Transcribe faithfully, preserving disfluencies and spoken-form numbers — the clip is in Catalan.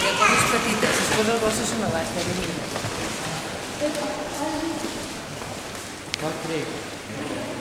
ha coses petites, les coses grosses són a baix, que mira. Pot fer.